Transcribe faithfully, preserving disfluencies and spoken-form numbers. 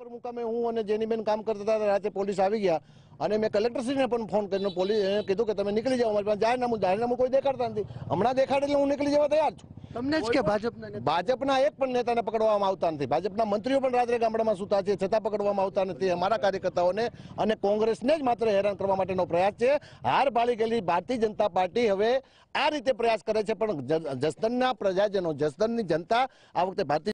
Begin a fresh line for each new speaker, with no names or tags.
ઉપર મુકામે હું અને જેનીબેન કામ કરતા હતા, રાતે પોલીસ આવી ગયા અને મેં કલેક્ટરશ્રીને પણ ફોન કરીને પોલીસ કીધું કે તમે નીકળી જાઓ, અમારી પાસે જાહેરનામું જાહેરનામું કોઈ દેખાડતા નથી. હમણાં દેખાડે એટલે હું નીકળી જવા તૈયાર છું.
તમને જ કે ભાજપના
ભાજપના એક પણ નેતાને પકડવામાં આવતા નથી. ભાજપના મંત્રીઓ પણ રાત્રે ગામડામાં સૂતા છે છતાં પકડવામાં આવતા નથી. અમારા કાર્યકર્તાઓને અને કોંગ્રેસને જ માત્ર હેરાન કરવા માટેનો પ્રયાસ છે. હાર ભાળી ગયેલી ભારતીય જનતા પાર્ટી હવે આ રીતે પ્રયાસ કરે છે, પણ જસદણના પ્રજાજનો, જસદણની જનતા આ વખતે ભારતીય